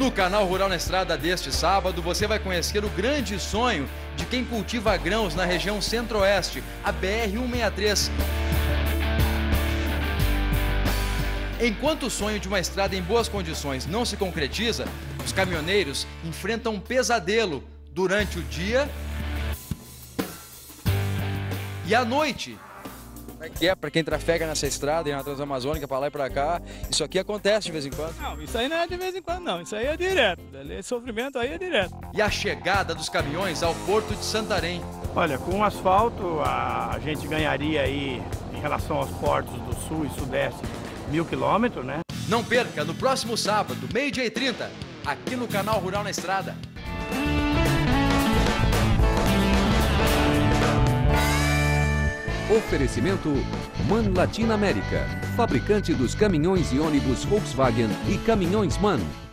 No canal Rural na Estrada deste sábado, você vai conhecer o grande sonho de quem cultiva grãos na região centro-oeste, a BR-163. Enquanto o sonho de uma estrada em boas condições não se concretiza, os caminhoneiros enfrentam um pesadelo durante o dia e à noite. Para quem trafega nessa estrada e na Transamazônica, para lá e para cá, isso aqui acontece de vez em quando? Não, isso aí não é de vez em quando não, isso aí é direto, esse sofrimento aí é direto. E a chegada dos caminhões ao Porto de Santarém. Olha, com o asfalto a gente ganharia aí, em relação aos portos do sul e sudeste, 1000 quilômetros, né? Não perca, no próximo sábado, 12h30, aqui no canal Rural na Estrada. Oferecimento MAN Latina América, fabricante dos caminhões e ônibus Volkswagen e caminhões MAN.